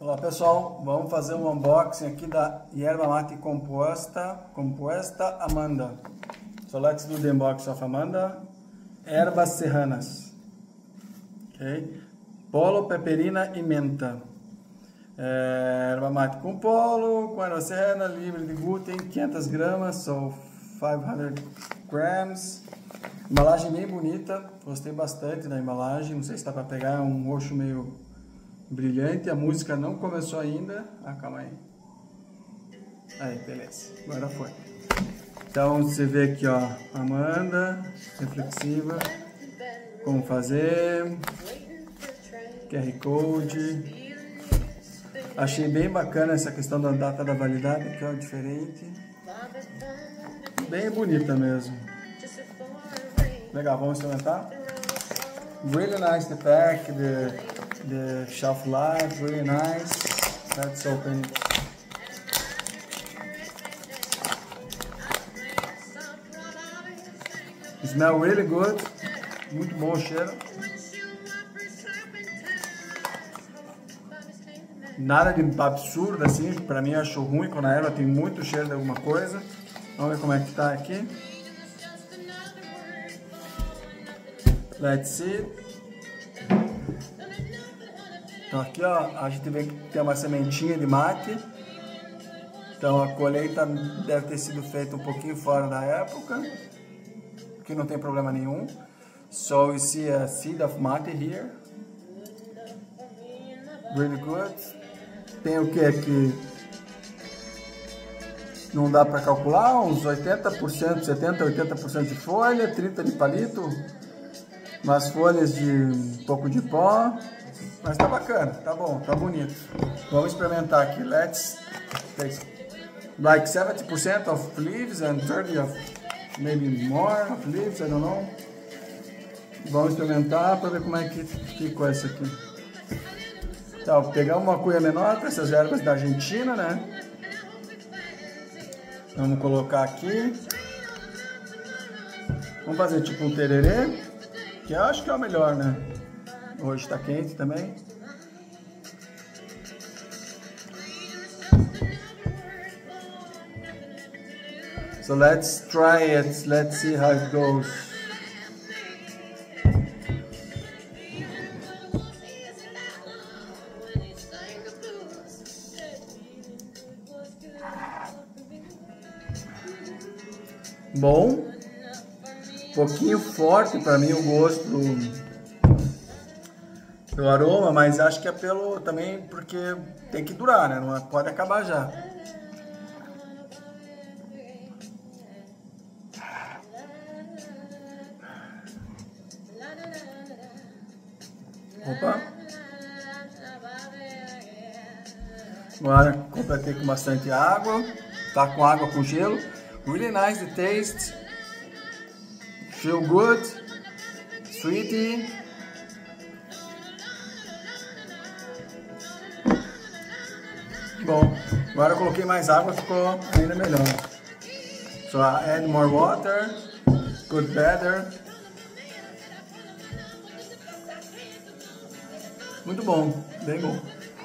Olá pessoal, vamos fazer um unboxing aqui da Yerba Mate Composta Amanda. So let's do the unboxing of Amanda. Ervas serranas. Okay. Polo, peperina e menta. Erva mate com polo, com erva serrana, livre de glúten, 500 gramas, so 500 grams. Embalagem bem bonita, gostei bastante da embalagem, não sei se dá para pegar, é um roxo meio brilhante. A música não começou ainda. Calma aí. Aí, beleza, agora foi. Então você vê aqui, ó, Amanda, reflexiva, como fazer, QR Code. Achei bem bacana essa questão da data da validade, que é diferente. Bem bonita mesmo. Legal, vamos experimentar? Really nice the pack, the shelf life, really nice. Let's open it. Smell really good. Muito bom o cheiro. Nada de absurdo assim, pra mim eu acho ruim quando a erva tem muito cheiro de alguma coisa. Vamos ver como é que tá aqui. Let's see. Então aqui, ó, a gente vê que tem uma sementinha de mate. Então a colheita deve ter sido feita um pouquinho fora da época, que não tem problema nenhum. So you see a seed of mate here. Really good. Tem o que aqui? Não dá para calcular, uns 80%, 70, 80% de folha, 30% de palito, umas folhas de um pouco de pó, mas tá bacana, tá bom, tá bonito. Vamos experimentar aqui. Let's taste. Like 70% of leaves and 30% of maybe more of leaves, I don't know. Vamos experimentar para ver como é que ficou essa aqui. Então, vou pegar uma cuia menor para essas ervas da Argentina, né? Vamos colocar aqui. Vamos fazer tipo um tererê, que eu acho que é o melhor, né? Hoje está quente também. So let's try it. Let's see how it goes. Bom, um pouquinho forte para mim o gosto do aroma, mas acho que é pelo também porque tem que durar, né? Não pode acabar já. Opa! Agora completei com bastante água, tá com água com gelo. Really nice the taste, feel good, sweetie. Bom, agora eu coloquei mais água, ficou ainda melhor. So I add more water, good better. Muito bom, bem bom.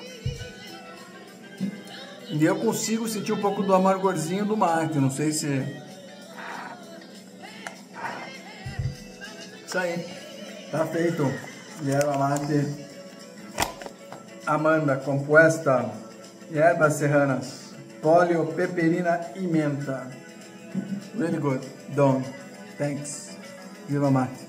E eu consigo sentir um pouco do amargorzinho do mate, não sei se... Isso aí, tá feito. Yerba mate Amanda Composta, ervas serranas, póleo, peperina e menta. Really good, done. Thanks. Yerba mate.